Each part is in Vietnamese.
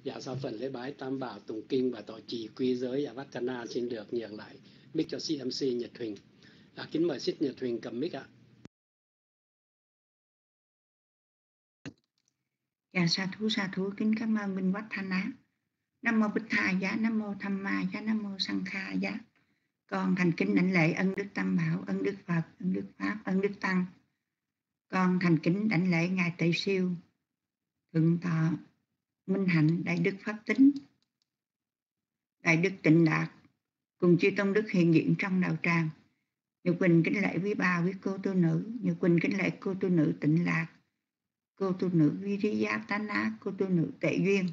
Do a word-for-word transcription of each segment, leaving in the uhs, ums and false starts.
Dạ sau phần lễ bái tam bảo tụng kinh và tọa trì quy giới Avatana xin được nhường lại mic cho xê em xê Nhật Huỳnh. À, kính mời xê Nhật Huỳnh cầm mic ạ. Dạ sa thú sa thú kính cảm ơn Minh Quách Thanh Á. Nam mô Bích Tha Giá, Nam mô Tham Ma Giá, Nam mô Sang Kha Giá. Con thành kính đảnh lễ ân đức Tam Bảo, ân đức Phật, ân đức Pháp, ân đức Tăng. Con thành kính đảnh lễ ngài Tỳ Siêu Thượng Tọa Minh Hạnh, Đại Đức Pháp Tính, Đại Đức Tịnh Đạt cùng chư tông đức hiện diện trong đạo tràng. Nhật Quỳnh kính lễ quý bà, quý cô tu nữ. Nhật Quỳnh kính lễ cô tu nữ Tịnh Lạc, cô tu nữ Viriyatana, cô tu nữ Tệ Duyên.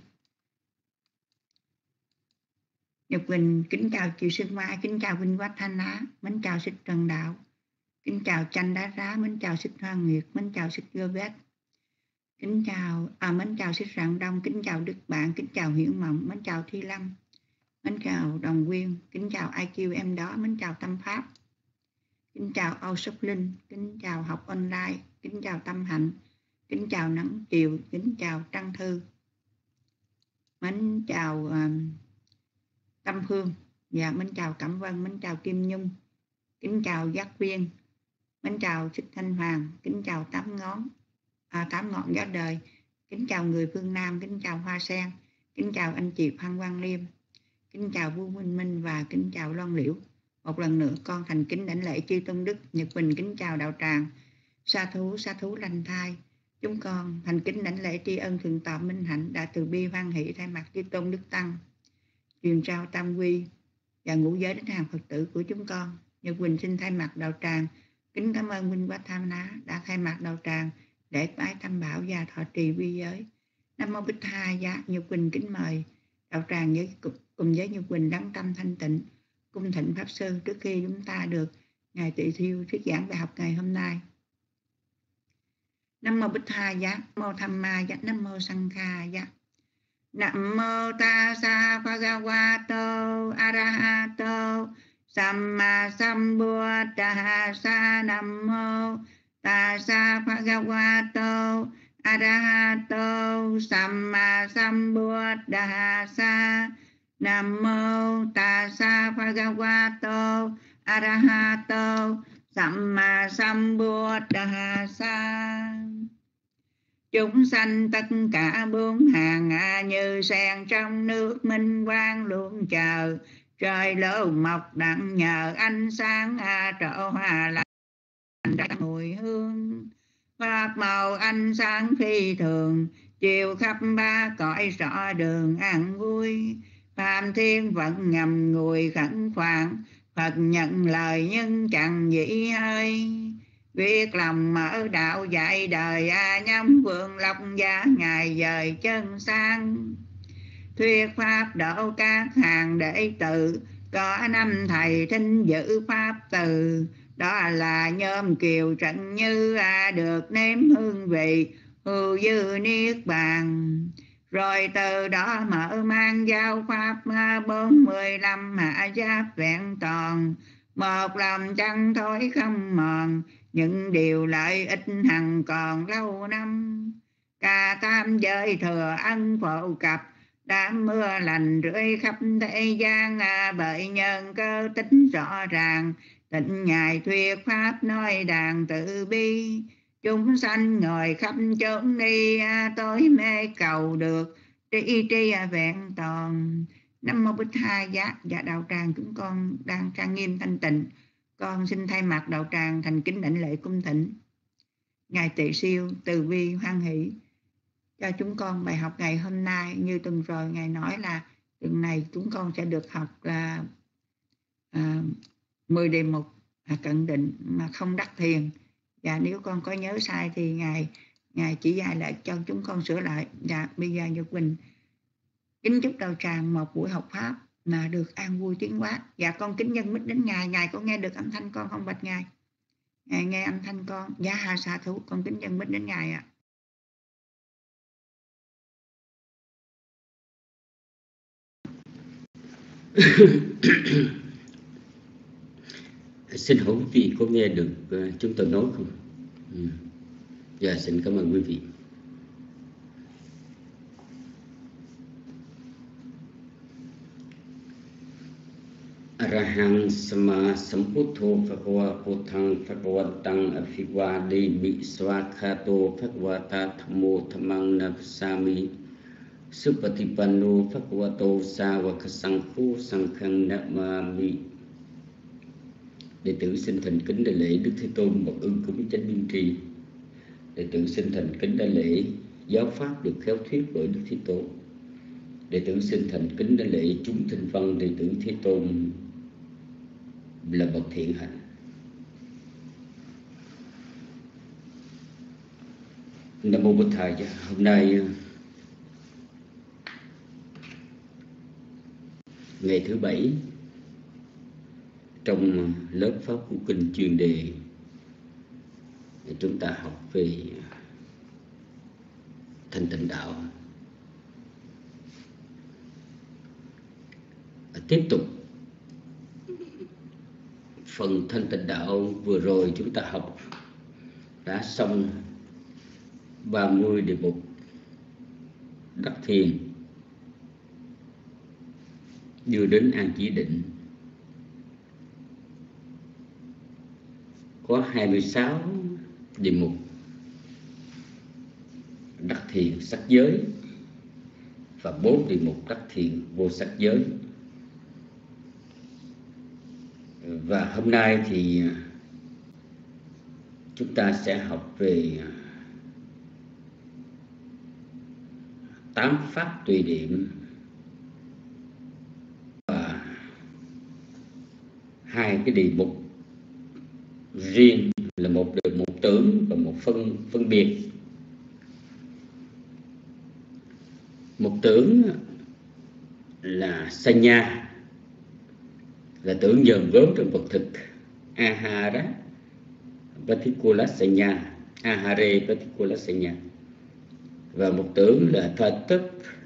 Nhật Quỳnh kính chào chị Sơn Mai, kính chào Vinh Quách Thanh Á, mến chào Xích Trần Đạo, kính chào Chanh Đá Rá, mến chào Xích Hoa Nguyệt, mến chào Xích Gơ Vét, kính chào à, mến chào Xích Rạng Đông, kính chào Đức Bạn, kính chào Hiển Mộng, mến chào Thi Lâm, mến chào Đồng Quyên, kính chào i kiu em đó, mến chào Tâm Pháp, kính chào Âu Sóc Linh, kính chào Học Online, kính chào Tâm Hạnh, kính chào Nắng Chiều, kính chào Trăng Thư, mến chào uh, Tâm Phương, dạ mến chào Cẩm Vân, mến chào Kim Nhung, kính chào Giác Viên, mến chào Xích Thanh Hoàng, kính chào Tám Ngón, à, Tám Ngọn Gió Đời, kính chào người phương Nam, kính chào Hoa Sen, kính chào anh chị Phan Quang Liêm, kính chào Vũ Minh Minh và kính chào Loan Liễu. Một lần nữa con thành kính đảnh lễ chư tôn đức. Nhật Quỳnh kính chào đạo tràng. Sa thú sa thú lành thai. Chúng con thành kính đảnh lễ tri ân Thượng Tọa Minh Hạnh đã từ bi hoan hỷ thay mặt chư tôn đức tăng truyền trao tam quy và ngũ giới đến hàng Phật tử của chúng con. Nhật Quỳnh xin thay mặt đạo tràng kính cảm ơn Minh Quách Tham Ná đã thay mặt đạo tràng để bái tam bảo và thọ trì quy giới. Nam mô Bích Tha Giá. Nhật Quỳnh kính mời đạo tràng với cùng với Nhật Quỳnh đắng tâm thanh tịnh cung thịnh pháp sư trước khi chúng ta được ngài Tỳ Thiêu thuyết giảng bài học ngày hôm nay. Nam mô Bích Tha Giá, Nam mô Tham Ma Giá, Nam mô Sang Kha Giá. Nam mô Tassa Bhagavato Arahato Samma Sambuddhassa. Nam mô Tassa Bhagavato Arahato Samma Sambuddhassa. Nam mô Tassa Bhagavato Arahato Samma Sambuddhassa. Chúng sanh tất cả bốn hàng như sen trong nước minh quang luôn chờ. Trời lỡ mọc đặng nhờ ánh sáng trổ hoa lành ra mùi hương. Pháp màu ánh sáng phi thường chiều khắp ba cõi rõ đường an vui. Phạm thiên vẫn ngầm ngùi khẩn khoản Phật nhận lời nhưng chẳng dĩ hơi. Quyết lòng mở đạo dạy đời a nhắm vượng lộc gia ngài dời chân sang. Thuyết pháp độ các hàng đệ tử có năm thầy thinh giữ pháp từ. Đó là nhóm Kiều Trận Như à, được nếm hương vị hưu dư niết bàn. Rồi từ đó mở mang giáo pháp bốn mươi lăm hạ giáp vẹn toàn. Một lòng chẳng thối không mòn những điều lợi ích hằng còn lâu năm. Cả tam giới thừa ân phổ cập đám mưa lành rưỡi khắp thế gian à, bởi nhân cơ tính rõ ràng. Tịnh ngài thuyết pháp nói đàn tự bi. Chúng sanh ngồi khắp chốn đi à, tối mê cầu được tri tri vẹn toàn. Nam mô Bích Tha Giá. Và đạo tràng chúng con đang trang nghiêm thanh tịnh. Con xin thay mặt đạo tràng thành kính đảnh lễ cung thỉnh ngài Tỳ Siêu từ bi hoan hỷ cho chúng con bài học ngày hôm nay. Như tuần rồi ngài nói là tuần này chúng con sẽ được học là à, mười đề mục à, cận định mà không đắc thiền. Và nếu con có nhớ sai thì ngài ngài chỉ dạy lại cho chúng con sửa lại. Và bây giờ Nhật Quỳnh kính chúc đạo tràng một buổi học pháp mà được an vui tiến hóa. Dạ con kính nhân mít đến ngài. Ngài có nghe được âm thanh con không bạch ngài? Ngài nghe âm thanh con. Dạ hà sa thú. Con kính nhân mít đến ngài ạ. Xin hỏi quý vị có nghe được uh, chúng tôi nói không? Ừ. Dạ xin cảm ơn quý vị. Arahang Sama Samputtho Bhagava Buddhang Bhagavantang Abhivademi Swakhato Bhagavata Thammo Dhammang Nagasami Supatipanno Bhagavato Sāvaka Saṅkho Saṅghang Namami. Đệ tử xin thành kính đại lễ Đức Thế Tôn bậc ưng cúng chánh biên tri. Đệ tử xin thành kính đại lễ giáo pháp được khéo thuyết bởi Đức Thế Tôn. Đệ tử xin thành kính đại lễ chúng thinh văn đệ tử Thế Tôn là bậc thiện hạnh. Nam mô Bụt Thầy. Hôm nay ngày thứ bảy trong lớp pháp của kinh chuyên đề, chúng ta học về thanh tịnh đạo. Tiếp tục phần thanh tịnh đạo vừa rồi chúng ta học đã xong ba mươi đề mục đắc thiền đưa đến an chỉ định. Có hai mươi sáu đề mục đắc thiền sắc giới và bốn đề mục đắc thiền vô sắc giới. Và hôm nay thì chúng ta sẽ học về tám pháp tùy niệm và hai cái đề mục riêng là một đề mục tưởng và một phân phân biệt. Mục tưởng là sanya, là tưởng dần gớm trong vật thực, ahara patikula sanya, ahare patikula sanya. Và một tưởng là thatu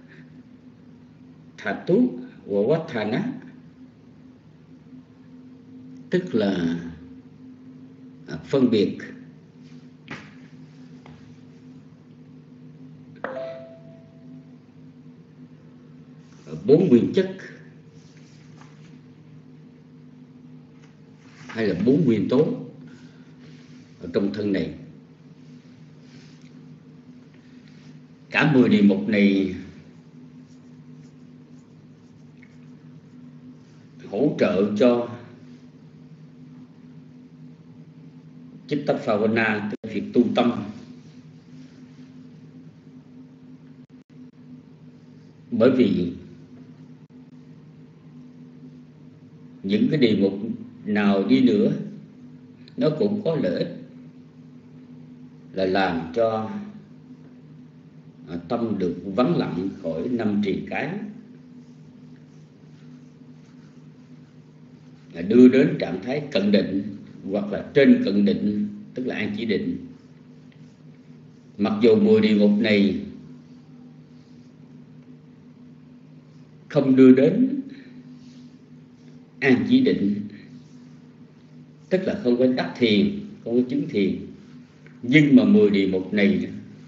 thatu wawathana, tức là phân biệt. Bốn nguyên chất hay là bốn nguyên tố ở trong thân này. Cả mười đề mục này hỗ trợ cho Chitta Phavana, tức việc tu tâm. Bởi vì những cái đề mục nào đi nữa nó cũng có lợi ích là làm cho tâm được vắng lặng khỏi năm trì cái, đưa đến trạng thái cận định hoặc là trên cận định, tức là an chỉ định. Mặc dù mười đề mục này không đưa đến an chỉ định, tức là không có đắc thiền, không có chứng thiền, nhưng mà mười đề mục này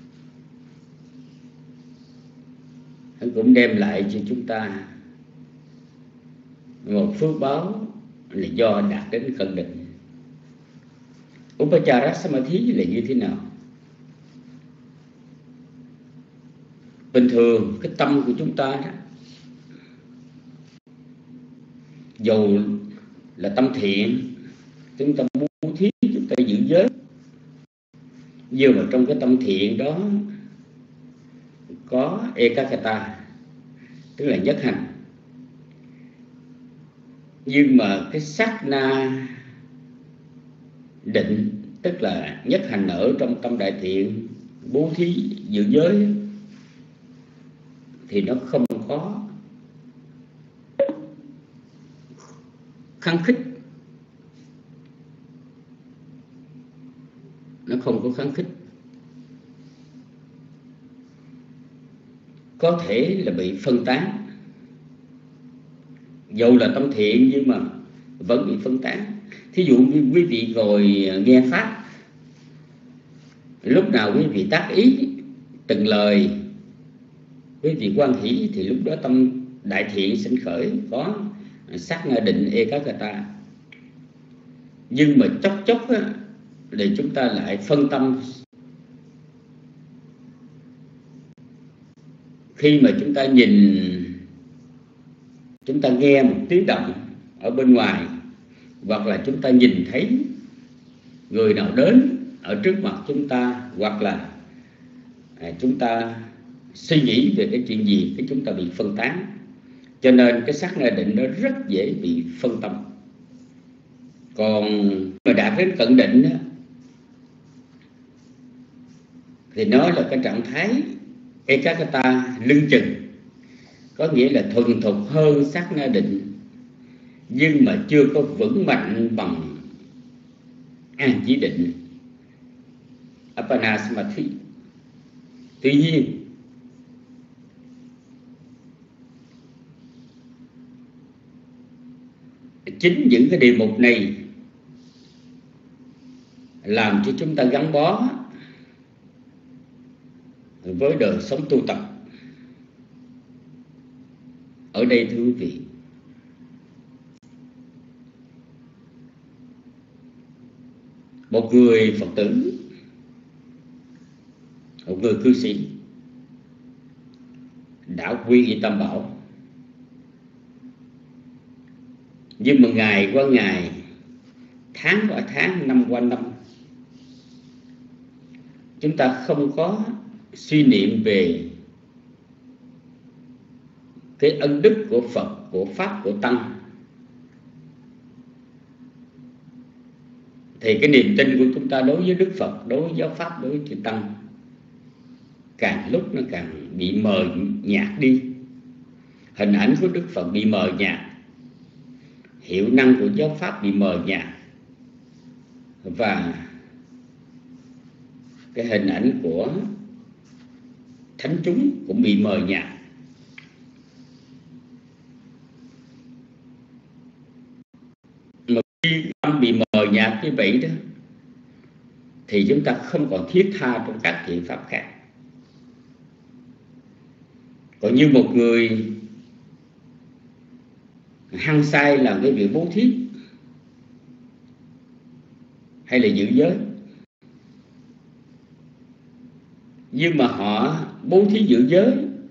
nó cũng đem lại cho chúng ta một phước báo là do đạt đến cận định. Upachara Samadhi là như thế nào? Bình thường cái tâm của chúng ta đó, dầu là tâm thiện, chúng ta bố thí, chúng ta giữ giới, nhưng mà trong cái tâm thiện đó có ekakata, tức là nhất hành. Nhưng mà cái sát na định, tức là nhất hành ở trong tâm đại thiện, bố thí, giữ giới, thì nó không có khăng khích. Nó không có kháng khích, có thể là bị phân tán. Dầu là tâm thiện nhưng mà vẫn bị phân tán. Thí dụ như quý vị ngồi nghe pháp, lúc nào quý vị tác ý từng lời, quý vị quan hỷ, thì lúc đó tâm đại thiện sinh khởi, có sát na định Ekagata. Nhưng mà chốc chốc á, thì chúng ta lại phân tâm. Khi mà chúng ta nhìn, chúng ta nghe một tiếng động ở bên ngoài, hoặc là chúng ta nhìn thấy người nào đến ở trước mặt chúng ta, hoặc là à, chúng ta suy nghĩ về cái chuyện gì, cái chúng ta bị phân tán. Cho nên cái sát na định nó rất dễ bị phân tâm. Còn mà đạt đến cận định đó, thì nó là cái trạng thái Ekagata lưng chừng, có nghĩa là thuần thục hơn sát na định, nhưng mà chưa có vững mạnh bằng an chỉ định Apanasamadhi. Tuy nhiên chính những cái đề mục này làm cho chúng ta gắn bó với đời sống tu tập. Ở đây thưa quý vị, một người Phật tử, một người cư sĩ đã quy y Tam Bảo, nhưng mà ngày qua ngày, tháng qua tháng, năm qua năm, chúng ta không có suy niệm về cái ân đức của Phật, của Pháp, của Tăng, thì cái niềm tin của chúng ta đối với Đức Phật, đối với giáo Pháp, đối với chư Tăng càng lúc nó càng bị mờ nhạt đi. Hình ảnh của Đức Phật bị mờ nhạt, hiệu năng của giáo Pháp bị mờ nhạt, và cái hình ảnh của thánh chúng cũng bị mờ nhạt. Mà khi tâm bị mờ nhạt như vậy đó, thì chúng ta không còn thiết tha trong các thiện pháp khác. Còn như một người hăng say làm cái việc bố thí hay là giữ giới, nhưng mà họ bố thí giữ giới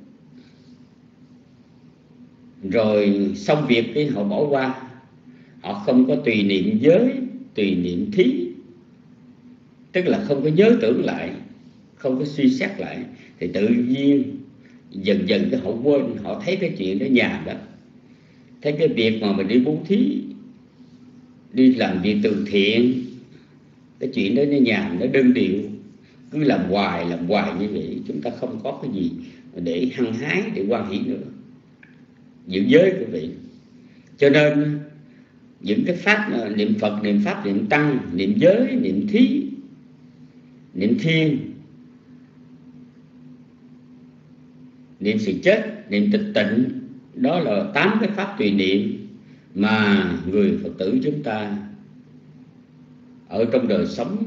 rồi xong việc thì họ bỏ qua, họ không có tùy niệm giới, tùy niệm thí, tức là không có nhớ tưởng lại, không có suy xét lại, thì tự nhiên dần dần cái họ quên, họ thấy cái chuyện đó nhàm lắm. Thấy cái việc mà mình đi bố thí, đi làm việc từ thiện, cái chuyện đó nó nhàm, nó đơn điệu, cứ làm hoài, làm hoài như vậy, chúng ta không có cái gì để hăng hái, để hoan hỷ nữa. Giữ giới quý vị. Cho nên những cái pháp niệm Phật, niệm Pháp, niệm Tăng, niệm giới, niệm thí, niệm thiên, niệm sự chết, niệm tịch tịnh, đó là tám cái pháp tùy niệm mà người Phật tử chúng ta ở trong đời sống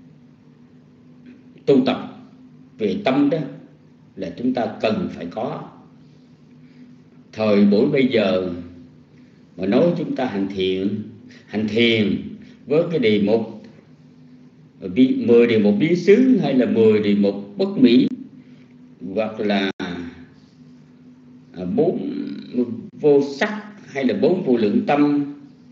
tu tập về tâm đó là chúng ta cần phải có. Thời buổi bây giờ mà nói chúng ta hành thiện, hành thiền với cái đề mục mười đề mục biến xứ, hay là mười đề mục bất mỹ, hoặc là bốn vô sắc, hay là bốn vô lượng tâm,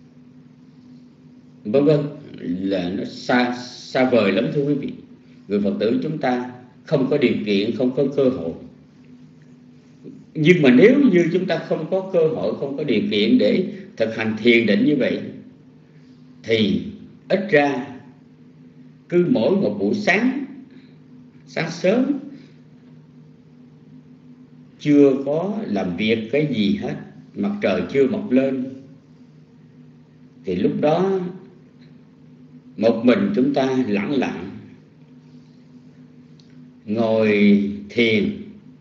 vân vân, là nó xa xa vời lắm thưa quý vị. Người Phật tử chúng ta không có điều kiện, không có cơ hội. Nhưng mà nếu như chúng ta không có cơ hội, không có điều kiện để thực hành thiền định như vậy, thì ít ra cứ mỗi một buổi sáng, sáng sớm, chưa có làm việc cái gì hết, mặt trời chưa mọc lên, thì lúc đó một mình chúng ta lặng lặng ngồi thiền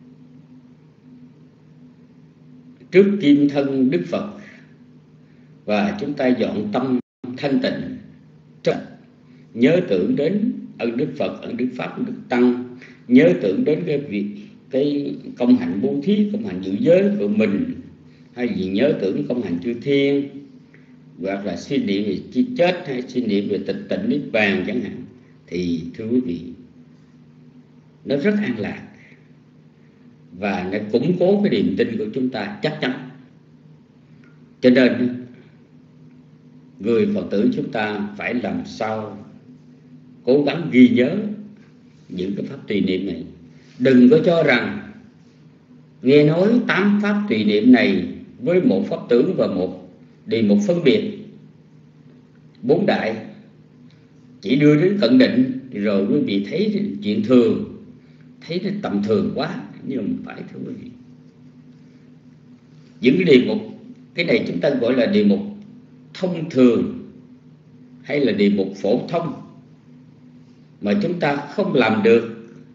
trước kim thân Đức Phật, và chúng ta dọn tâm thanh tịnh, nhớ tưởng đến ơn Đức Phật, ơn Đức Pháp, ơn Đức Tăng, nhớ tưởng đến cái việc cái công hạnh bố thí, công hạnh giữ giới của mình, hay vì nhớ tưởng công hành chư thiên, hoặc là suy niệm về chi chết, hay suy niệm về tịch tịnh niết bàn chẳng hạn, thì thưa quý vị, nó rất an lạc và nó củng cố cái niềm tin của chúng ta chắc chắn. Cho nên người Phật tử chúng ta phải làm sao cố gắng ghi nhớ những cái pháp tùy niệm này. Đừng có cho rằng nghe nói tám pháp tùy niệm này với một pháp tưởng và một đề mục phân biệt bốn đại chỉ đưa đến cận định, rồi quý vị thấy chuyện thường, thấy nó tầm thường quá. Nhưng mà phải, thưa quý vị, những cái đề mục, cái này chúng ta gọi là đề mục thông thường hay là đề mục phổ thông, mà chúng ta không làm được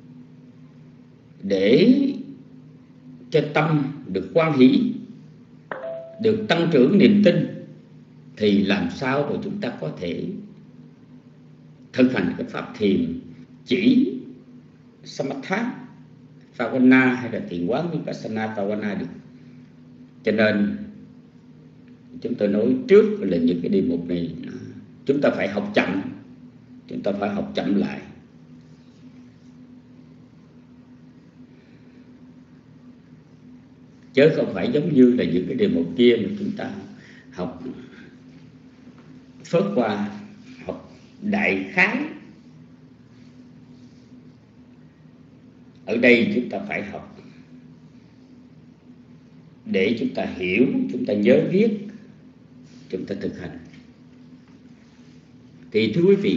để cho tâm được hoan hỷ, được tăng trưởng niềm tin, thì làm sao mà chúng ta có thể thực hành cái pháp thiền chỉ Samatha Bhavana hay là thiền quán Vipassana Bhavana được. Cho nên chúng tôi nói trước là những cái đề mục này chúng ta phải học chậm, chúng ta phải học chậm lại. Chứ không phải giống như là những cái đề mục kia mà chúng ta học phớt qua, học đại khái. Ở đây chúng ta phải học để chúng ta hiểu, chúng ta nhớ viết, chúng ta thực hành. Thì thưa quý vị,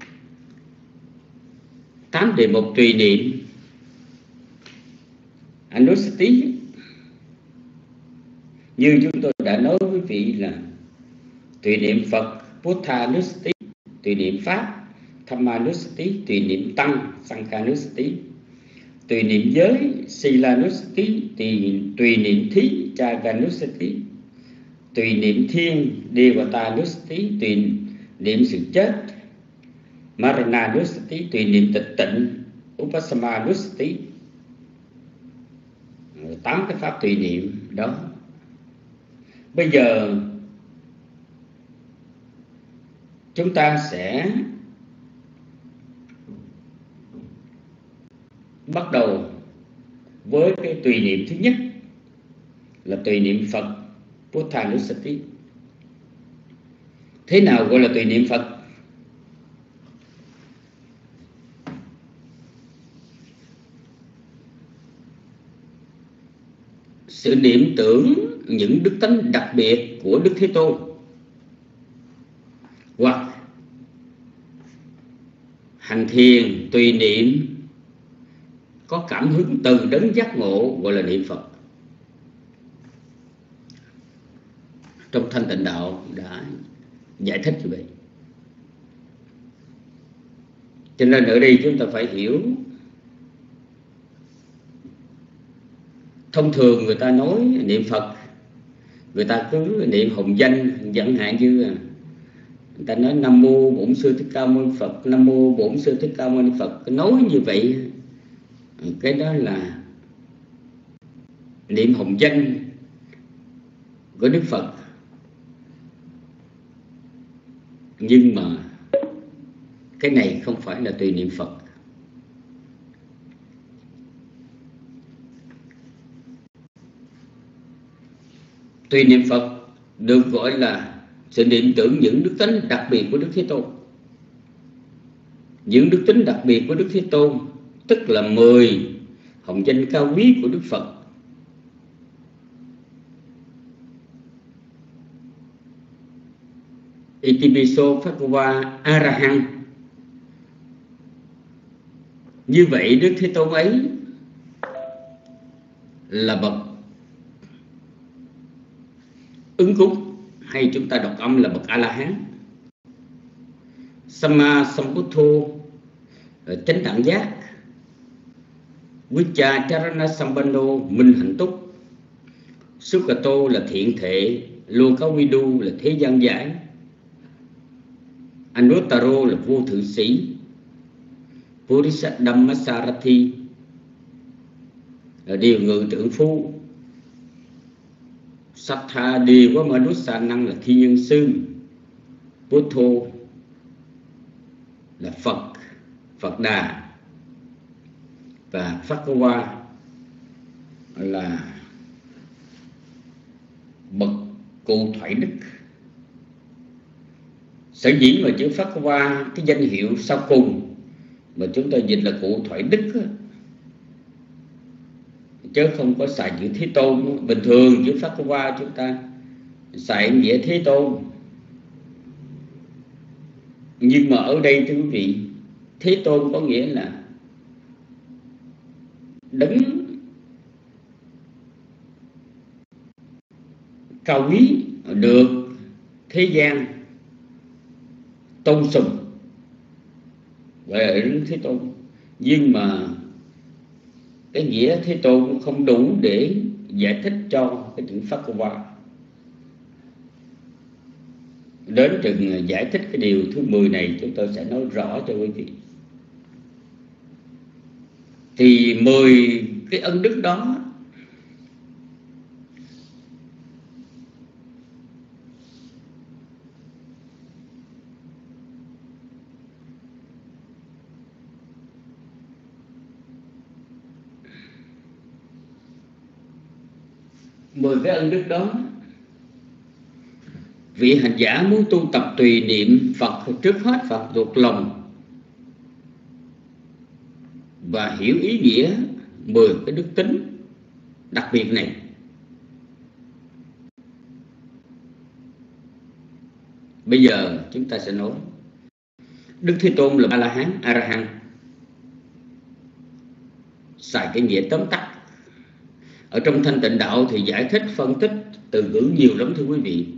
tám đề mục tùy niệm Anusati, như chúng tôi đã nói với quý vị, là tùy niệm Phật Buddhanusati, tùy niệm Pháp Dhammanusati, tùy niệm Tăng Sanghanusati, tùy niệm giới Silanusati, tùy, tùy niệm thí Chaganusati, tùy niệm thiên Devatanusati, tùy niệm sự chết Marananusati, tùy niệm tịch tịnh Upasamanussati. Tám cái pháp tùy niệm đó. Bây giờ chúng ta sẽ bắt đầu với cái tùy niệm thứ nhất là tùy niệm Phật Buddhanusati. Thế nào gọi là tùy niệm Phật? Sự niệm tưởng những đức tánh đặc biệt của Đức Thế Tôn, hoặc hành thiền tùy niệm có cảm hứng từ đấng giác ngộ, gọi là niệm Phật. Trong Thanh Tịnh Đạo đã giải thích như vậy. Cho nên ở đây chúng ta phải hiểu. Thông thường người ta nói niệm Phật, người ta cứ niệm hồng danh, chẳng hạn như người ta nói Nam Mô Bổn Sư Thích Ca Mâu Ni Phật, Nam Mô Bổn Sư Thích Ca Mâu Ni Phật. Nói như vậy, cái đó là niệm hồng danh của Đức Phật. Nhưng mà cái này không phải là tùy niệm Phật. Tùy niệm Phật được gọi là sự niệm tưởng những đức tính đặc biệt của Đức Thế Tôn. Những đức tính đặc biệt của Đức Thế Tôn tức là mười hồng danh cao quý của Đức Phật. Itipiso Phakva Arahant. Như vậy Đức Thế Tôn ấy là bậc ứng cúng, hay chúng ta đọc âm là bậc A-la-hán. Samma Sambuddho chánh đẳng giác. Vicha Charana Sambandho minh hạnh túc. Sukhato là thiện thệ. Lokavidu là thế gian giải. Anuttaro là vô thượng sĩ. Purisa Dhammasarathi là điều ngự tượng phu. Sattha Đi Quá Ma Đút Sa Năng là Thiên Nhân Sư, Buddha là Phật, Phật Đà, và Phakkawa là bậc cụ thoại đức. Sở dĩ mà chữ Phakkawa, cái danh hiệu sau cùng mà chúng ta dịch là cụ thoại đức á, chứ không có xài chữ Thế Tôn. Bình thường chữ Phakkawa chúng ta xài nghĩa Thế Tôn, nhưng mà ở đây thưa quý vị, Thế Tôn có nghĩa là đấng cao quý được thế gian tôn sùng, gọi là Đức Thế Tôn. Nhưng mà cái nghĩa Thế Tôn không đủ để giải thích cho cái chữ Phakkawa. Đến chừng giải thích cái điều thứ mười này, chúng tôi sẽ nói rõ cho quý vị. Thì mười cái ân đức đó mười cái ân đức đó, vị hành giả muốn tu tập tùy niệm Phật, trước hết Phật thuộc lòng và hiểu ý nghĩa mười cái đức tính đặc biệt này. Bây giờ chúng ta sẽ nói Đức Thế Tôn là A-la-hán, A-ra-hán, xài cái nghĩa tóm tắt. Ở trong Thanh Tịnh Đạo thì giải thích, phân tích từ ngữ nhiều lắm thưa quý vị.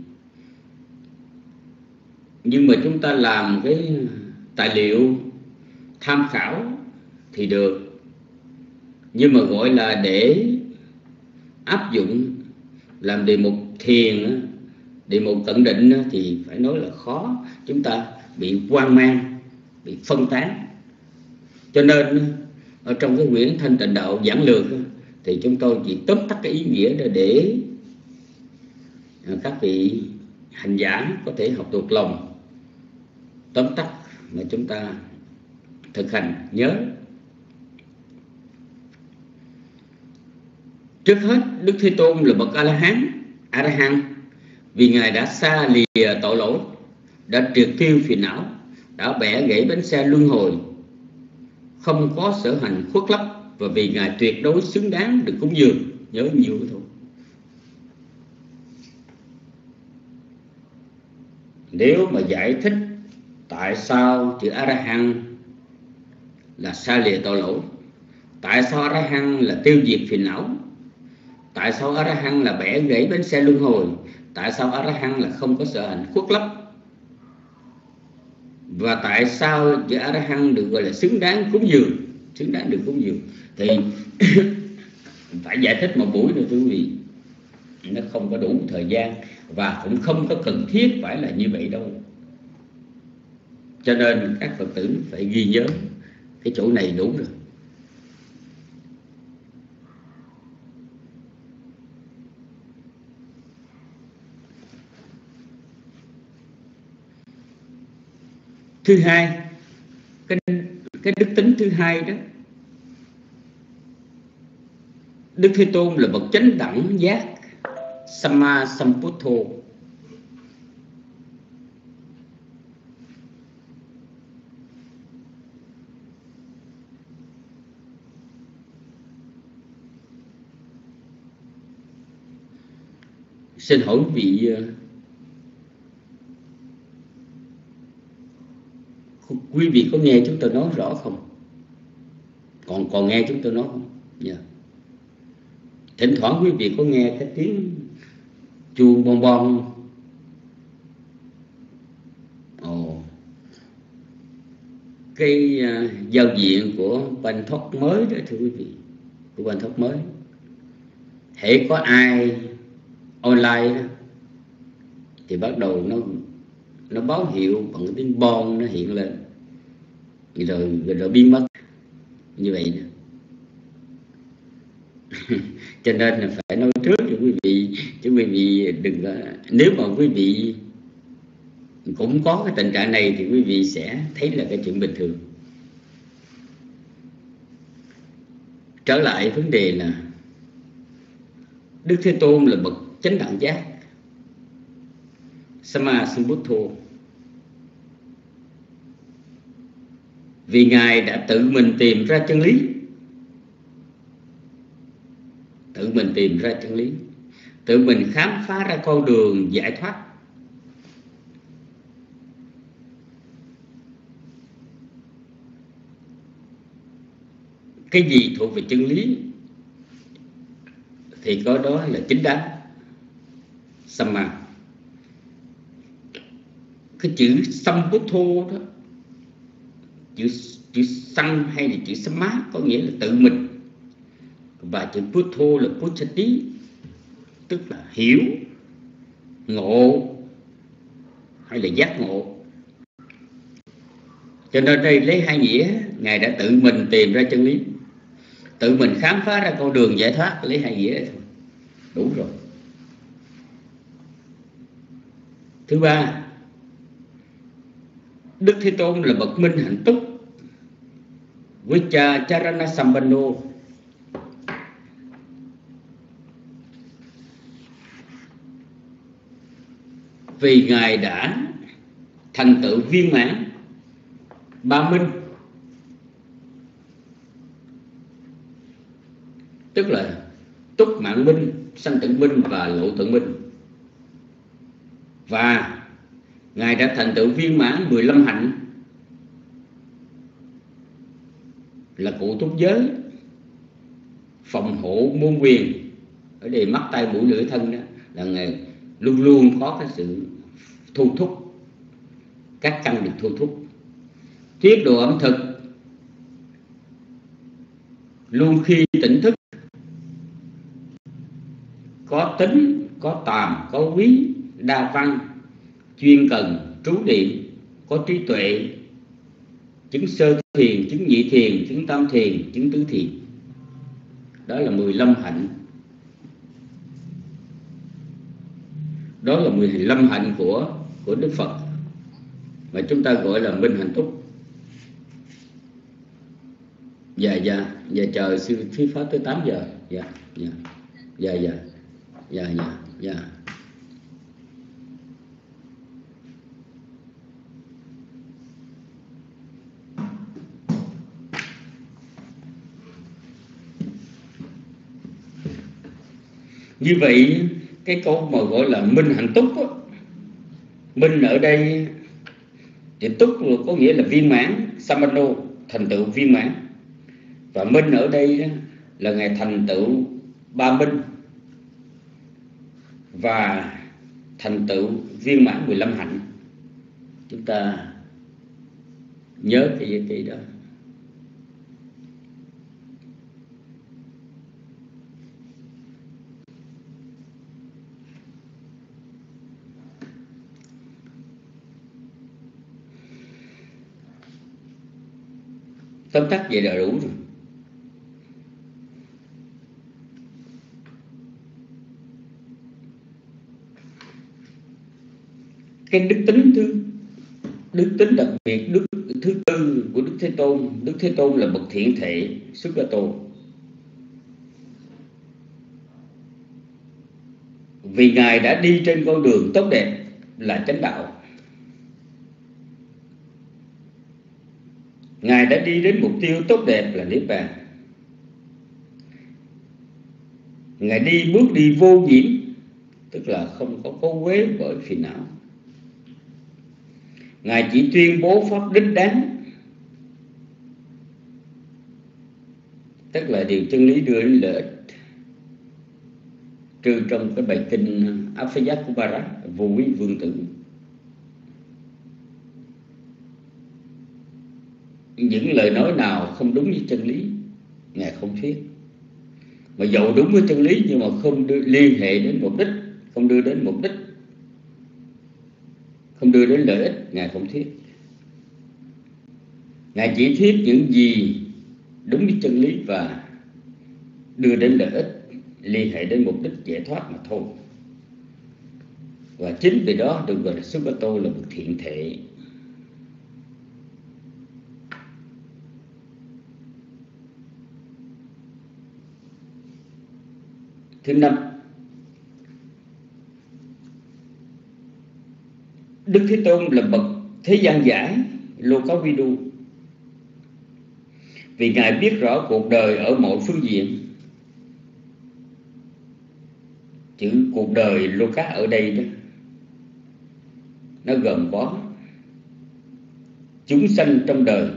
Nhưng mà chúng ta làm cái tài liệu tham khảo thì được, nhưng mà gọi là để áp dụng làm đề mục thiền, đề mục cận định thì phải nói là khó. Chúng ta bị hoang mang, bị phân tán. Cho nên ở trong cái quyển Thanh Tịnh Đạo giảng lược thì chúng tôi chỉ tóm tắt cái ý nghĩa để, để các vị hành giả có thể học thuộc lòng, tóm tắt mà chúng ta thực hành nhớ. Trước hết, Đức Thế Tôn là bậc A-la-hán, A-ra-hán, vì Ngài đã xa lìa tội lỗi, đã triệt tiêu phiền não, đã bẻ gãy bánh xe luân hồi, không có sở hành khuất lấp, và vì Ngài tuyệt đối xứng đáng được cúng dường. Nhớ nhiều thôi. Nếu mà giải thích tại sao chữ A-ra-hán là xa lìa tội lỗi, tại sao A-ra-hán là tiêu diệt phiền não, tại sao A-ra-hán là bẻ gãy bánh xe luân hồi, tại sao A-ra-hán là không có sở hành khuất lấp, và tại sao chữ A-ra-hán được gọi là xứng đáng cúng dường, xứng đáng được cúng dường, thì phải giải thích một buổi nữa thưa quý vị. Nó không có đủ thời gian và cũng không có cần thiết phải là như vậy đâu. Cho nên các Phật tử phải ghi nhớ cái chỗ này đúng rồi. Thứ hai, cái, cái đức tính thứ hai đó, Đức Thế Tôn là bậc chánh đẳng giác, Samma Sambuddho. Xin hỏi vị quý vị có nghe chúng tôi nói rõ không? Còn còn nghe chúng tôi nói không? Yeah. Thỉnh thoảng quý vị có nghe cái tiếng chuông bon bon. Ồ, cái uh, giao diện của Ban Thóc mới đó thưa quý vị, của Ban Thóc mới. Hễ có ai online đó, thì bắt đầu nó nó báo hiệu bằng cái tiếng bon nó hiện lên, rồi rồi, rồi biến mất như vậy đó. Cho nên là phải nói trước cho quý vị, chứ quý vị đừng có, nếu mà quý vị cũng có cái tình trạng này thì quý vị sẽ thấy là cái chuyện bình thường. Trở lại vấn đề là Đức Thế Tôn là bậc chánh đẳng giác, Sama Sambuddho, vì Ngài đã tự mình tìm ra chân lý, tự mình tìm ra chân lý, tự mình khám phá ra con đường giải thoát. Cái gì thuộc về chân lý thì có đó là chính đáng, Sama. Cái chữ Sambuddho đó, chữ chữ Sam hay là chữ Sama có nghĩa là tự mình, và chữ Buddho là Buddhati, tức là hiểu, ngộ hay là giác ngộ. Cho nên đây lấy hai nghĩa, Ngài đã tự mình tìm ra chân lý, tự mình khám phá ra con đường giải thoát, lấy hai nghĩa thôi, đủ rồi. Thứ ba, Đức Thế Tôn là bậc minh hạnh túc, Vicha Charana Sampanno, vì Ngài đã thành tựu viên mãn ba minh, tức là túc mạng minh, sanh tử minh và lộ tử minh. Và Ngài đã thành tựu viên mãn mười lăm hạnh, là cụ túc giới, phòng hộ môn quyền, ở đây mắt tay mũi lưỡi thân đó, là Ngài luôn luôn có cái sự thu thúc, các căn được thu thúc. Tiết độ ẩm thực, luôn khi tỉnh thức, có tính, có tàm, có quý, đa văn, chuyên cần, trú niệm, có trí tuệ, chứng sơ thiền, chứng nhị thiền, chứng tam thiền, chứng tứ thiền. Đó là mười lăm hạnh. Đó là mười lăm hạnh của của Đức Phật mà chúng ta gọi là minh hạnh túc. Dạ dạ dạ chờ sư thuyết pháp tới tám giờ. Dạ dạ dạ dạ dạ dạ dạ. Như vậy cái câu mà gọi là minh hạnh túc đó, minh ở đây thì túc có nghĩa là viên mãn, Samano, thành tựu viên mãn. Và minh ở đây là Ngài thành tựu ba minh và thành tựu viên mãn mười lăm hạnh. Chúng ta nhớ cái cái đó. Tóm tắt vậy là đủ rồi. Cái đức tính thứ đức tính đặc biệt đức thứ tư của Đức Thế Tôn, Đức Thế Tôn là bậc thiện thể, Sugato. Vì Ngài đã đi trên con đường tốt đẹp là chánh đạo. Ngài đã đi đến mục tiêu tốt đẹp là Niết Bàn. Ngài đi bước đi vô nhiễm, tức là không có cấu uế bởi phiền não. Ngài chỉ tuyên bố pháp đích đáng, tức là điều chân lý đưa đến lợi ích, trừ trong cái bài kinh Aphayak của Barat, vô quý vương tử. Những lời nói nào không đúng với chân lý Ngài không thuyết, mà dầu đúng với chân lý nhưng mà không đưa, liên hệ đến mục đích, không đưa đến mục đích, không đưa đến lợi ích, Ngài không thuyết. Ngài chỉ thuyết những gì đúng với chân lý và đưa đến lợi ích, liên hệ đến mục đích giải thoát mà thôi. Và chính vì đó được gọi là Sugato là một thiện thể. Thứ năm, Đức Thế Tôn là bậc thế gian giải Lokavidu, vì Ngài biết rõ cuộc đời ở mọi phương diện. Chữ cuộc đời Loka ở đây đó, nó gồm có chúng sanh trong đời,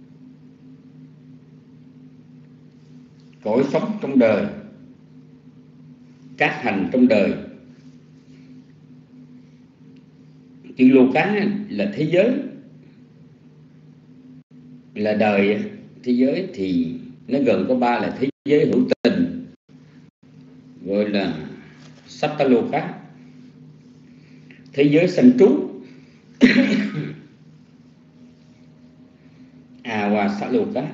cõi sống trong đời, các hành trong đời. Chữ Loka là thế giới, là đời. Thế giới thì nó gồm có ba là thế giới hữu tình, gọi là Sattaloka, thế giới sanh trú Awasaloka,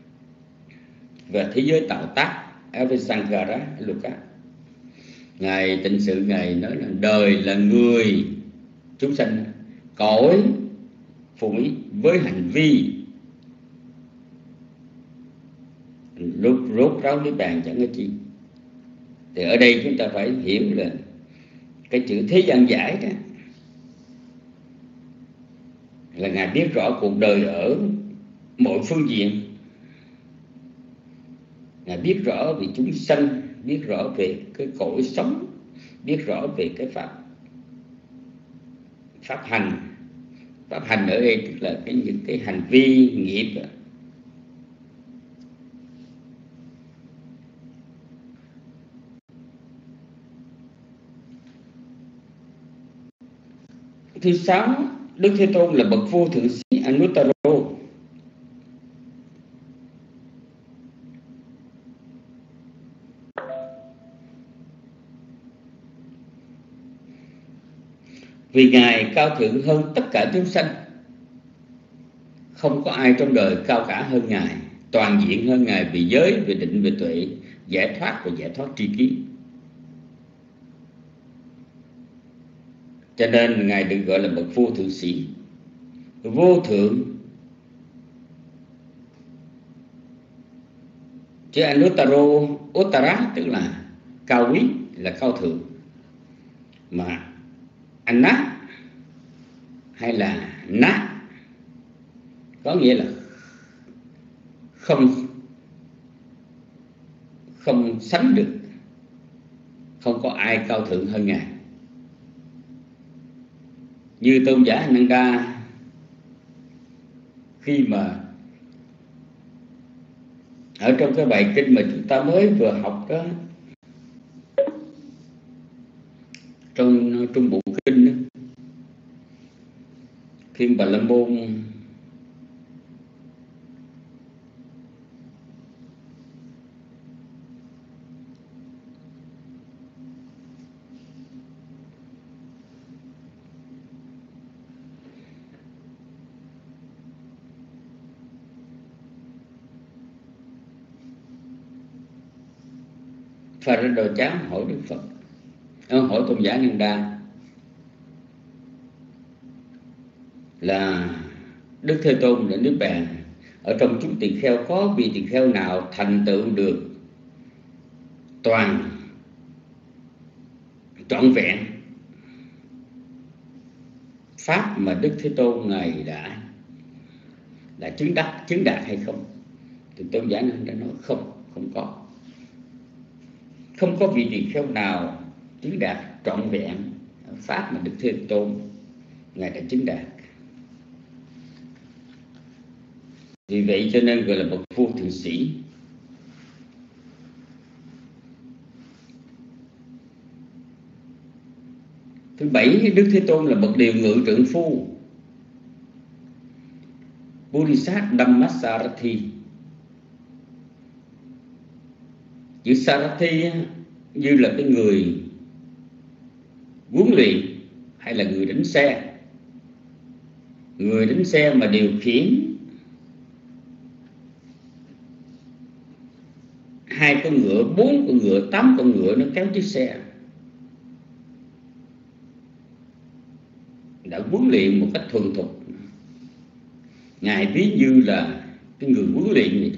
và thế giới tạo tác Avisankara Loka. Ngài Tịnh Sự Ngài nói là đời là người chúng sanh, cõi phụng với hành vi rốt rốt ráo niết bàn chẳng có chi. Thì ở đây chúng ta phải hiểu là cái chữ thế gian giải đó là Ngài biết rõ cuộc đời ở mọi phương diện. Ngài biết rõ về chúng sanh, biết rõ về cái cõi sống, biết rõ về cái pháp pháp hành. Pháp hành ở đây tức là cái những cái hành vi nghiệp. Thứ sáu, Đức Thế Tôn là bậc vô thượng sĩ Anuttaro, vì Ngài cao thượng hơn tất cả chúng sanh. Không có ai trong đời cao cả hơn Ngài, toàn diện hơn Ngài về giới, về định, về tuệ, giải thoát và giải thoát tri kiến. Cho nên Ngài được gọi là bậc vô thượng sĩ. Vô thượng, chữ Anuttaro, Uttara tức là cao quý, là cao thượng. Mà Anna hay là Na có nghĩa là không không sánh được, không có ai cao thượng hơn Ngài. Như tôn giả Ananda khi mà ở trong cái bài kinh mà chúng ta mới vừa học đó, trong trung bộ kinh đó, khi Bà La Môn Phật ra đồ chám hỏi Đức Phật, hỏi tôn giả Nanda là Đức Thế Tôn đã niết bàn, ở trong chúng tỳ kheo có vị tỳ kheo nào thành tựu được toàn trọn vẹn pháp mà Đức Thế Tôn Ngài đã đã chứng đắc, chứng đạt hay không? Thì tôn giả Nanda nói không, không có. Không có vị tỳ kheo nào chứng đạt trọn vẹn pháp mà Đức Thế Tôn Ngài đã chứng đạt. Vì vậy cho nên gọi là bậc vô thượng sĩ. Thứ bảy, Đức Thế Tôn là bậc điều ngự trượng phu, Bodhisattva Dhammasarathi. Chữ Sarathi như là cái người huấn luyện hay là người đánh xe. Người đánh xe mà điều khiển hai con ngựa, bốn con ngựa, tám con ngựa nó kéo chiếc xe. Đã huấn luyện một cách thuần thục. Ngài ví như là cái người huấn luyện vậy.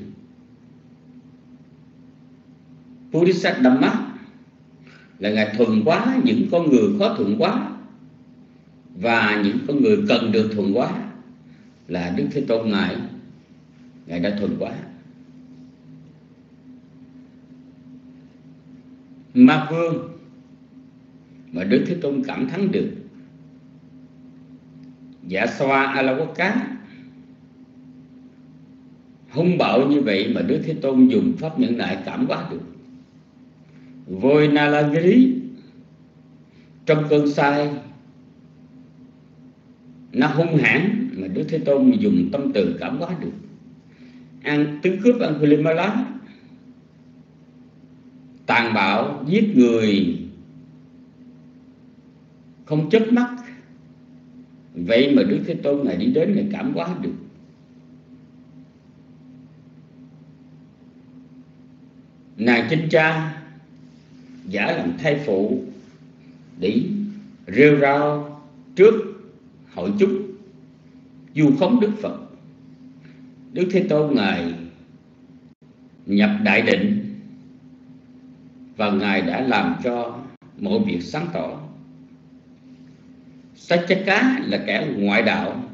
Bodhisattva là Ngài thuần hóa những con người khó thuần hóa, và những con người cần được thuần hóa là Đức Thế Tôn Ngài Ngài đã thuần hóa. Ma vương mà Đức Thế Tôn cảm thắng được, Dạ Xoa Alawaka hung bạo như vậy mà Đức Thế Tôn dùng pháp nhẫn nại cảm hóa được. Voi Nalagiri trong cơn say nó hung hãn mà Đức Thế Tôn dùng tâm từ cảm hóa được. An tứ cướp Angulimala tàn bạo giết người không chớp mắt, vậy mà Đức Thế Tôn Ngài đi đến Ngài cảm hóa được. Nàng Chinh Cha giả làm thai phụ để rêu rao trước hội chúng du khống Đức Phật. Đức Thế Tôn Ngài nhập đại định và Ngài đã làm cho mọi việc sáng tỏ. Saccaka là kẻ ngoại đạo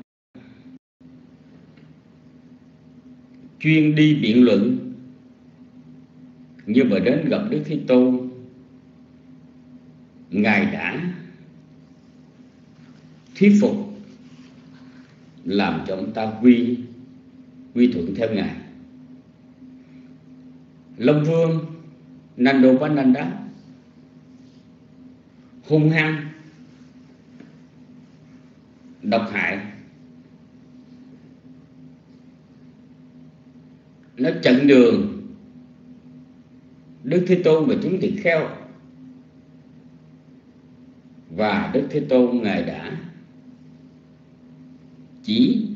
chuyên đi biện luận, nhưng mà đến gặp Đức Thế Tôn, Ngài đã thuyết phục làm cho ông ta quy quy thuận theo Ngài. Long Vương Nandopananda hung hăng, độc hại, nó chặn đường Đức Thế Tôn và chúng tỳ kheo, và Đức Thế Tôn Ngài đã chỉ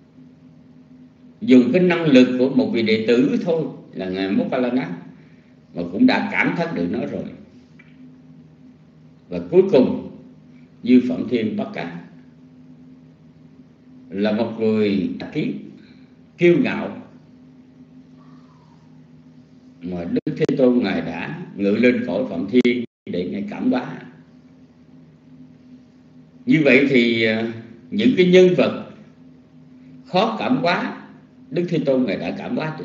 dùng cái năng lực của một vị đệ tử thôi là Ngài Mokkallana mà cũng đã cảm thất được nó rồi. Và cuối cùng như Phạm Thiên Bắc Cả là một người kiến kiêu ngạo mà Đức Thế Tôn Ngài đã ngự lên cõi Phạm Thiên để Ngài cảm hóa. Như vậy thì những cái nhân vật khó cảm hóa, Đức Thế Tôn Ngài đã cảm hóa được.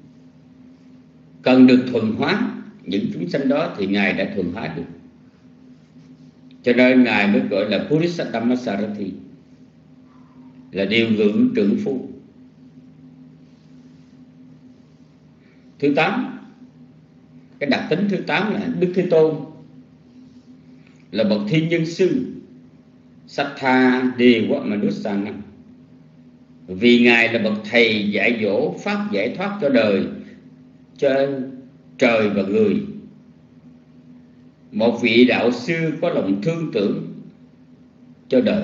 Cần được thuần hóa những chúng sanh đó thì Ngài đã thuần hóa được. Cho nên Ngài mới gọi là Purisattama Sarathi, là điều ngự trượng phu. Thứ tám, cái đặc tính thứ tám là Đức Thế Tôn là bậc thiên nhân sư Sattha Dewa Manusana. Vì Ngài là bậc thầy dạy dỗ pháp giải thoát cho đời, cho trời và người. Một vị đạo sư có lòng thương tưởng cho đời.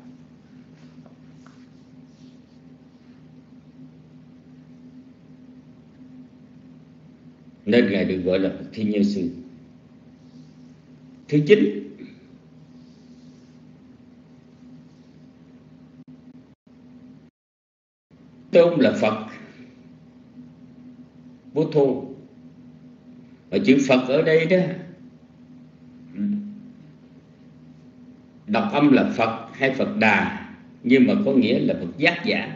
Nên Ngài được gọi là bậc thiên nhân sư. Thứ chín, Tôn là Phật Bố Thô. Và chữ Phật ở đây đó, đọc âm là Phật hay Phật Đà, nhưng mà có nghĩa là Phật giác giả.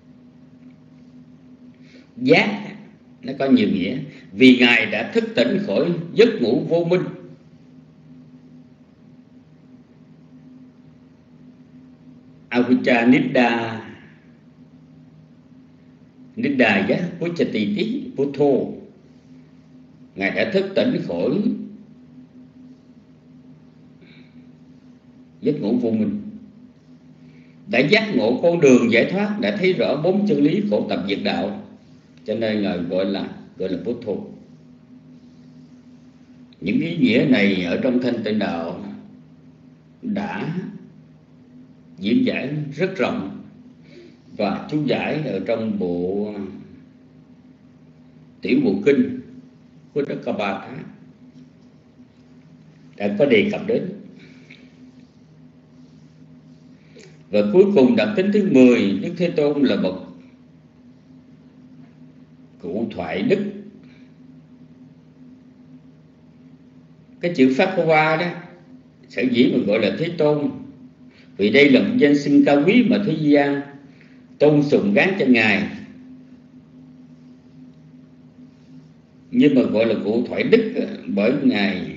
Giác nó có nhiều nghĩa. Vì Ngài đã thức tỉnh khỏi giấc ngủ vô minh, Avijja Niddha Niddha Giác Puchati Tí Puttho. Ngài đã thức tỉnh khỏi giấc ngủ vô minh, đã giác ngộ con đường giải thoát, đã thấy rõ bốn chân lý khổ tập diệt đạo, cho nên Ngài gọi là gọi là Puttho. Những ý nghĩa này ở trong Thanh Tịnh Đạo đã diễn giải rất rộng, và chú giải ở trong bộ Tiểu Bộ Kinh của Đức Ca Ba Thá đã có đề cập đến. Và cuối cùng đặc tính thứ mười, Đức Thế Tôn là bậc cụ thoại đức. Cái chữ Pháp Hoa đó sở dĩ mà gọi là Thế Tôn vì đây là một danh xưng cao quý mà thế gian tôn sùng gán cho Ngài. Nhưng mà gọi là cụ thoại đức bởi Ngài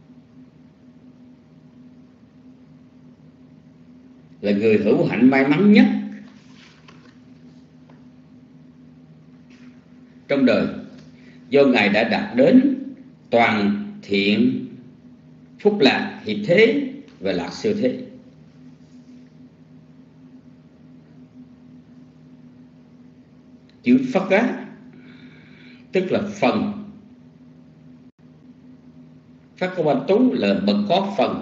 là người hữu hạnh may mắn nhất trong đời, do Ngài đã đạt đến toàn thiện, phúc lạc, hiệp thế và lạc siêu thế. Chữ Phật á, tức là phần. Phật Ca Ba Tú là bậc có phần.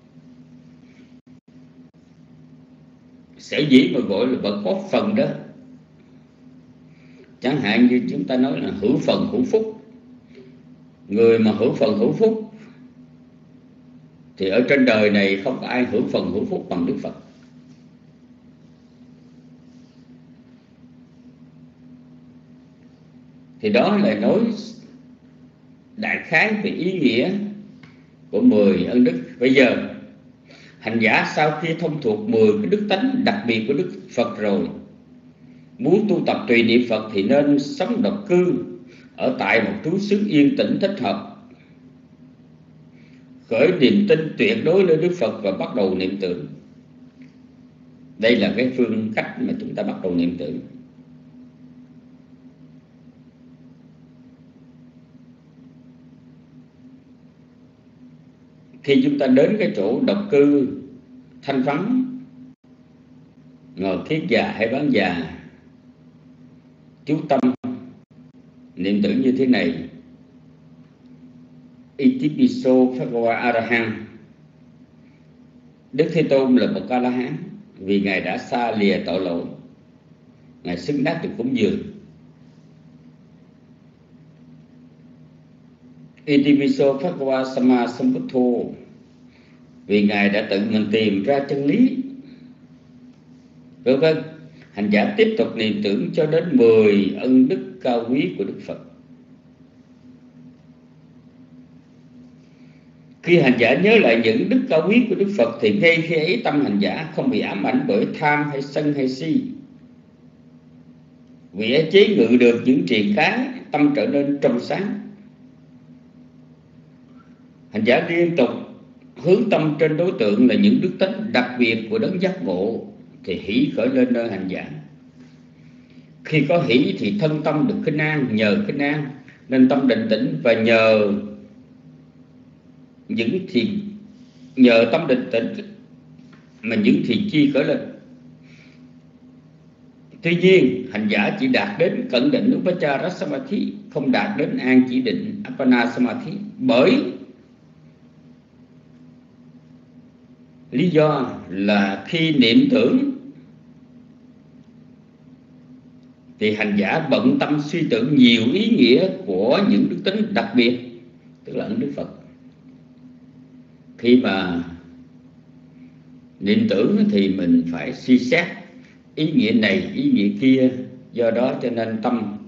Sở dĩ mà gọi là bậc có phần đó, chẳng hạn như chúng ta nói là hữu phần hữu phúc. Người mà hữu phần hữu phúc thì ở trên đời này không có ai hữu phần hữu phúc bằng Đức Phật. Thì đó là nói đại khái về ý nghĩa của mười ân đức. Bây giờ hành giả sau khi thông thuộc mười cái đức tánh đặc biệt của Đức Phật rồi, muốn tu tập tùy niệm Phật thì nên sống độc cư ở tại một trú xứ yên tĩnh thích hợp, khởi niềm tin tuyệt đối lên Đức Phật và bắt đầu niệm tưởng. Đây là cái phương cách mà chúng ta bắt đầu niệm tưởng. Khi chúng ta đến cái chỗ độc cư thanh vắng, ngồi kiết già hay bán già, chú tâm niệm tưởng như thế này: Itipiso Phagava Arahant. Đức Thế Tôn là bậc A La Hán vì Ngài đã xa lìa tội lỗi, Ngài xứng đáng được cúng dường. Itipiso Phagava Sama Sambuddho, vì Ngài đã tự mình tìm ra chân lý. Vân vân. Hành giả tiếp tục niệm tưởng cho đến mười ân đức cao quý của Đức Phật. Khi hành giả nhớ lại những đức cao quý của Đức Phật thì ngay khi ấy tâm hành giả không bị ám ảnh bởi tham hay sân hay si. Vì ấy chế ngự được những triền cá, tâm trở nên trong sáng. Hành giả liên tục hướng tâm trên đối tượng là những đức tính đặc biệt của đấng giác ngộ thì hỷ khởi lên nơi hành giả. Khi có hỷ thì thân tâm được khinh an, nhờ khinh an nên tâm định tĩnh, và nhờ những thì nhờ tâm định tĩnh mà những thiền chi khởi lên. Tuy nhiên hành giả chỉ đạt đến cận định Upachara Samadhi, không đạt đến an chỉ định Appana Samadhi, bởi lý do là khi niệm tưởng thì hành giả bận tâm suy tưởng nhiều ý nghĩa của những đức tính đặc biệt, tức là ân đức Phật. Khi mà niệm tưởng thì mình phải suy xét ý nghĩa này, ý nghĩa kia, do đó cho nên tâm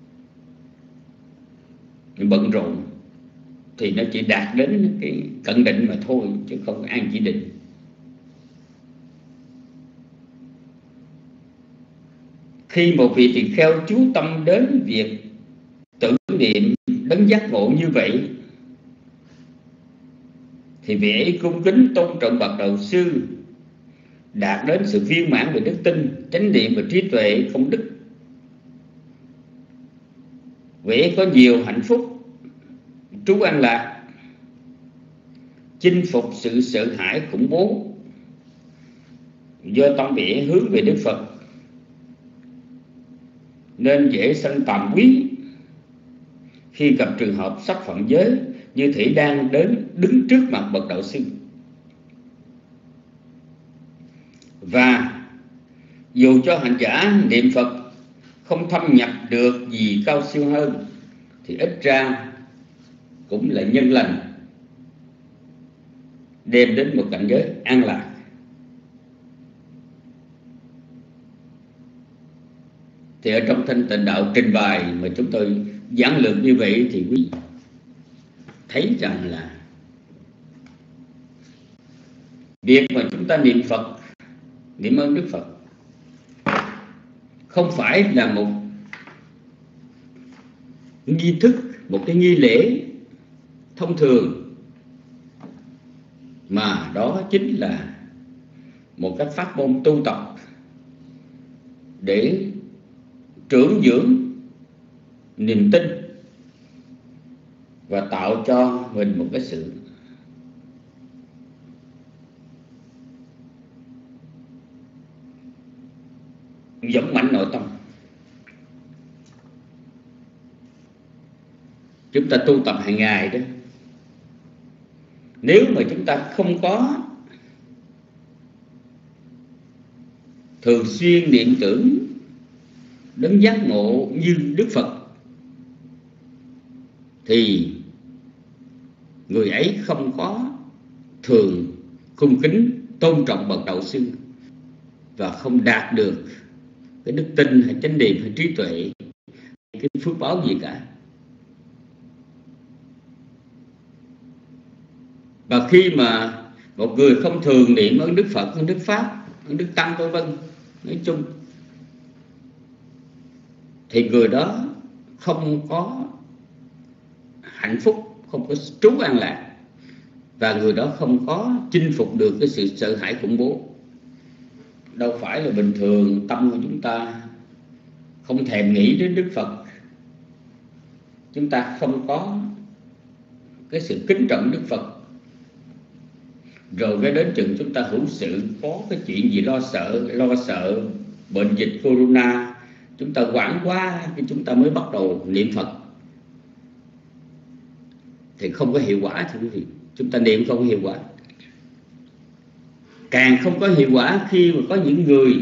bận rộn thì nó chỉ đạt đến cái cận định mà thôi, chứ không an chỉ định. Khi một vị tỳ kheo chú tâm đến việc tưởng niệm đấng giác ngộ như vậy thì vị ấy cung kính tôn trọng bậc đạo sư, đạt đến sự viên mãn về đức tin, chánh niệm và trí tuệ không đứt. Vị ấy có nhiều hạnh phúc, trú an lạc, chinh phục sự sợ hãi khủng bố, do tâm vị ấy hướng về Đức Phật nên dễ sanh tàm quý. Khi gặp trường hợp sắp phạm giới như thể đang đến đứng trước mặt bậc đạo sư. Và dù cho hành giả niệm Phật không thâm nhập được gì cao siêu hơn thì ít ra cũng là nhân lành, đem đến một cảnh giới an lạc. Thì ở trong Thanh Tịnh Đạo trình bày mà chúng tôi giảng lược như vậy thì quý vị thấy rằng là việc mà chúng ta niệm Phật, niệm ơn Đức Phật không phải là một nghi thức, một cái nghi lễ thông thường, mà đó chính là một cái pháp môn tu tập để trưởng dưỡng niềm tin và tạo cho mình một cái sự dũng mãnh nội tâm. Chúng ta tu tập hàng ngày đó, nếu mà chúng ta không có thường xuyên niệm tưởng đến giác ngộ như Đức Phật, thì người ấy không có thường cung kính tôn trọng bậc đạo sư và không đạt được cái đức tin hay chánh niệm hay trí tuệ, cái phước báo gì cả. Và khi mà một người không thường niệm ơn Đức Phật, ơn Đức Pháp, ơn Đức Tăng vân vân nói chung, thì người đó không có hạnh phúc, không có trú an lạc, và người đó không có chinh phục được cái sự sợ hãi khủng bố. Đâu phải là bình thường tâm của chúng ta không thèm nghĩ đến Đức Phật, chúng ta không có cái sự kính trọng Đức Phật, rồi cái đến chừng chúng ta hữu sự có cái chuyện gì lo sợ, lo sợ bệnh dịch corona, chúng ta hoảng quá thì chúng ta mới bắt đầu niệm Phật, thì không có hiệu quả. Thưa quý vị, chúng ta niệm không có hiệu quả. Càng không có hiệu quả khi mà có những người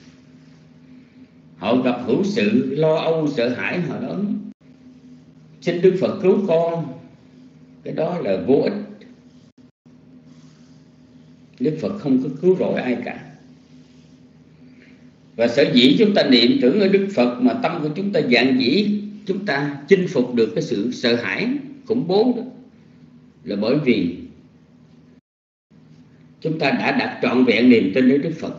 họ gặp hữu sự lo âu sợ hãi, họ nói xin Đức Phật cứu con, cái đó là vô ích. Đức Phật không có cứu rỗi ai cả. Và sở dĩ chúng ta niệm tưởng ở Đức Phật mà tâm của chúng ta dạn dĩ, chúng ta chinh phục được cái sự sợ hãi khủng bố đó, là bởi vì chúng ta đã đặt trọn vẹn niềm tin ở Đức Phật.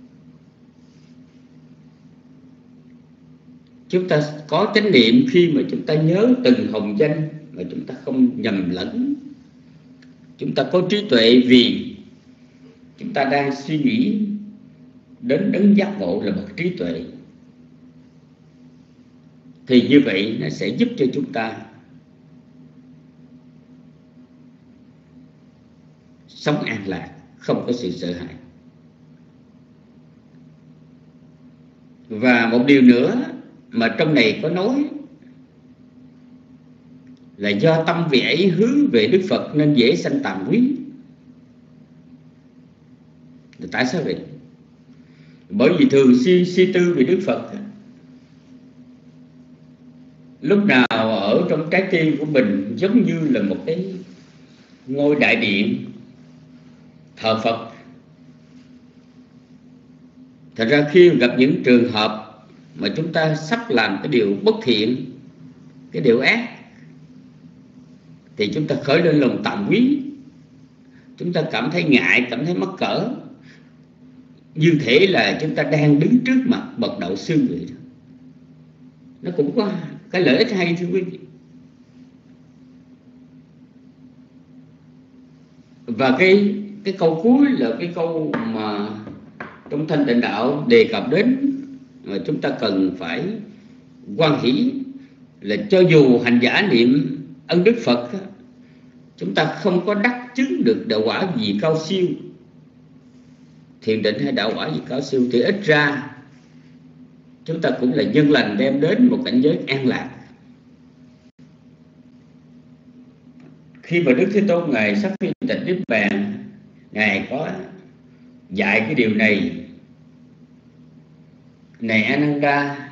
Chúng ta có chánh niệm khi mà chúng ta nhớ từng hồng danh mà chúng ta không nhầm lẫn. Chúng ta có trí tuệ vì chúng ta đang suy nghĩ đến đấng giác ngộ là bậc trí tuệ. Thì như vậy nó sẽ giúp cho chúng ta sống an lạc, không có sự sợ hãi. Và một điều nữa mà trong này có nói là do tâm vị ấy hướng về Đức Phật nên dễ sanh tàm quý. Tại sao vậy? Bởi vì thường xuyên suy tư về Đức Phật, lúc nào ở trong trái tim của mình giống như là một cái ngôi đại điện thờ Phật. Thật ra khi gặp những trường hợp mà chúng ta sắp làm cái điều bất thiện, cái điều ác, thì chúng ta khởi lên lòng tàm quý. Chúng ta cảm thấy ngại, cảm thấy mắc cỡ, như thể là chúng ta đang đứng trước mặt bậc đạo sư vậy đó. Nó cũng có cái lợi ích hay, thưa quý vị. Và cái cái câu cuối là cái câu mà trong Thanh Tịnh Đạo đề cập đến mà chúng ta cần phải hoan hỷ, là cho dù hành giả niệm ân Đức Phật, chúng ta không có đắc chứng được đạo quả gì cao siêu, thiền định hay đạo quả gì cao siêu, thì ít ra chúng ta cũng là nhân lành đem đến một cảnh giới an lạc. Khi mà Đức Thế Tôn Ngài sắp phiên tịch Niết Bàn, Ngài có dạy cái điều này: này Ananda,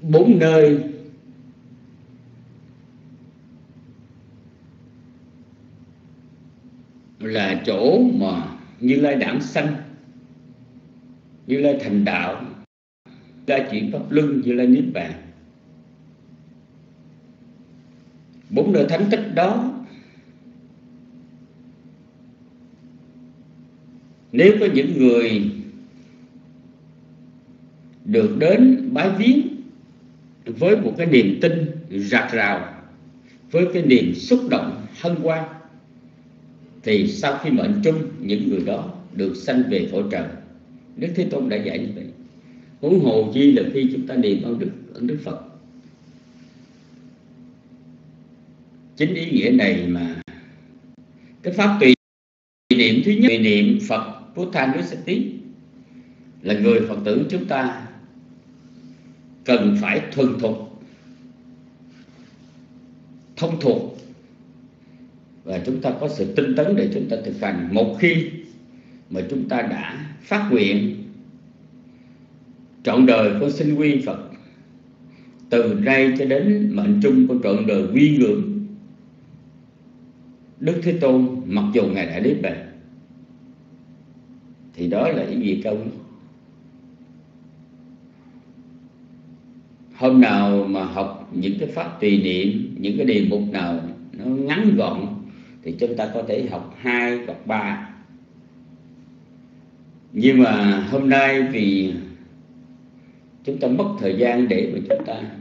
bốn nơi là chỗ mà Như Lai đản sanh, Như Lai thành đạo, Như Lai chuyển pháp luân, Như Lai niết bàn. Bốn nơi thánh tích đó, nếu có những người được đến bái viếng với một cái niềm tin rạc rào, với cái niềm xúc động hân hoan, thì sau khi mệnh chung, những người đó được sanh về cõi trời. Đức Thế Tôn đã dạy như vậy. Huống hồ chi là khi chúng ta niệm ơn Đức ơn Đức Phật. Chính ý nghĩa này mà cái pháp tùy niệm thứ nhất, tùy niệm Phật Putthanusati, là người Phật tử chúng ta cần phải thuần thục, thông thuộc, và chúng ta có sự tinh tấn để chúng ta thực hành. Một khi mà chúng ta đã phát nguyện trọn đời con xin quy Phật, từ nay cho đến mệnh chung con trọn đời quy ngưỡng Đức Thế Tôn mặc dù Ngài đã niết bàn, thì đó là ý nghĩa cao nhất. Hôm nào mà học những cái pháp tùy niệm, những cái đề mục nào nó ngắn gọn, thì chúng ta có thể học hai hoặc ba. Nhưng mà hôm nay vì chúng ta mất thời gian để mà chúng ta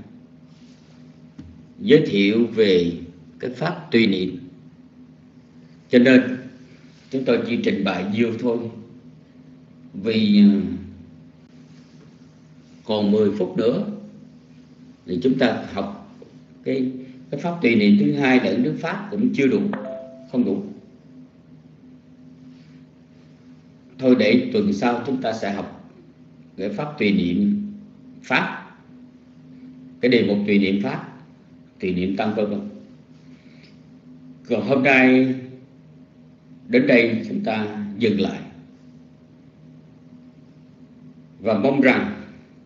giới thiệu về cái pháp tùy niệm, cho nên chúng tôi chỉ trình bày nhiều thôi. Vì còn mười phút nữa thì chúng ta học cái, cái pháp tùy niệm thứ hai là Đức Pháp cũng chưa đủ, không đủ. Thôi để tuần sau chúng ta sẽ học cái pháp tùy niệm Pháp, cái đề mục tùy niệm Pháp, tùy niệm Tăng vân vân. Còn hôm nay đến đây chúng ta dừng lại, và mong rằng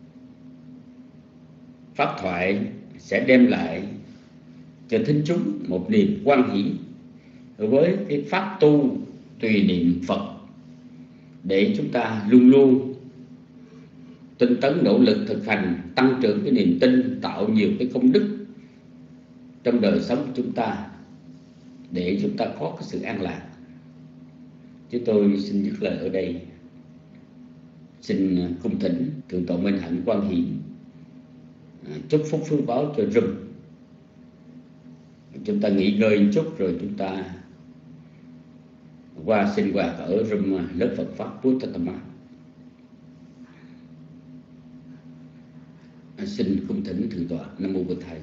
pháp thoại sẽ đem lại cho thính chúng một niềm hoan hỷ với cái pháp tu tùy niệm Phật, để chúng ta luôn luôn tinh tấn nỗ lực thực hành, tăng trưởng cái niềm tin, tạo nhiều cái công đức trong đời sống của chúng ta, để chúng ta có cái sự an lạc. Chúng tôi xin dứt lời ở đây. Xin cung thỉnh Thượng tọa Minh Hạnh Quang Hiển chúc phúc phước báo cho rùm. Chúng ta nghỉ ngơi một chút rồi chúng ta qua sinh hoạt ở rùm lớp Phật pháp Puttathama. Xin cung thỉnh Thượng tọa. Nam mô Bổn Thầy.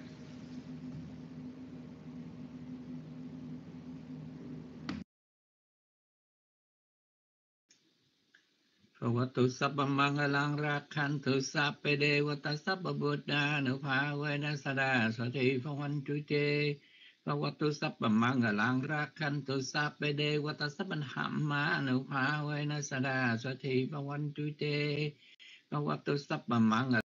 Phawatu sabba mangalang rakhantu sappe devata sabba buddha nupavena sada sati phavantu te. Phawatu sabba mangalang rakhantu sappe devata sabba hamma nupavena sada sati phavantu te. Phawatu sabba mangalang